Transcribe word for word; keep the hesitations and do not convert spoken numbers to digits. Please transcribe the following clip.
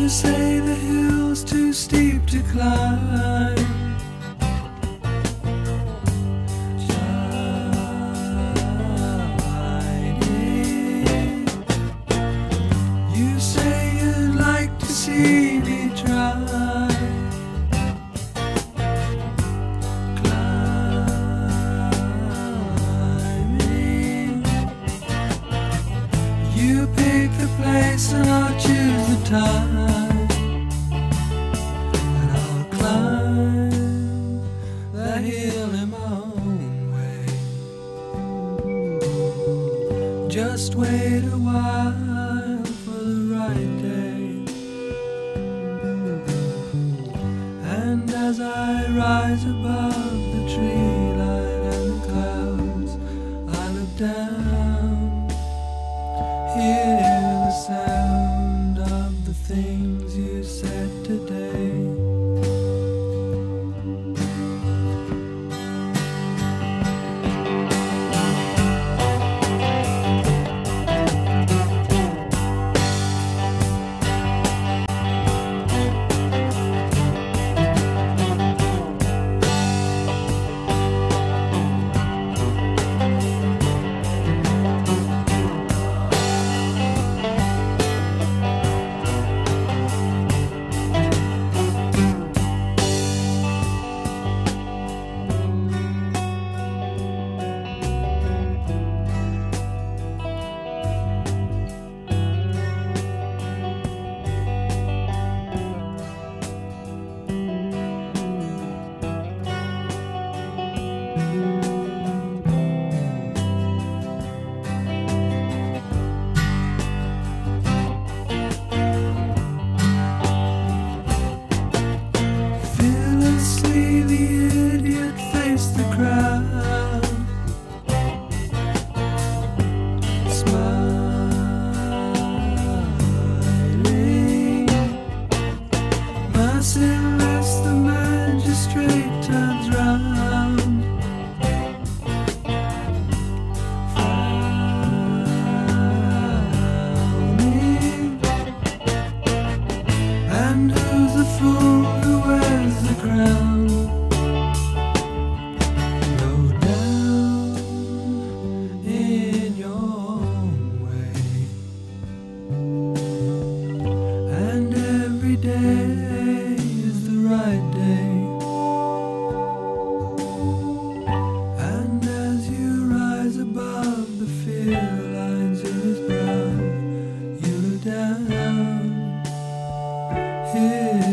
You say the hill's too steep to climb. Shining. You say you'd like to see me try. Climbing. You pick the place and I'll choose the time. Just wait a while for the right day. And as I rise above the tree line and the clouds, I look down, hear the sound of the things you said today. Unless the magistrate turns round, frowning. And who's the fool who wears the crown? Go down in your own way, and every day right day. And as you rise above the fear lines in his brow, you look down here.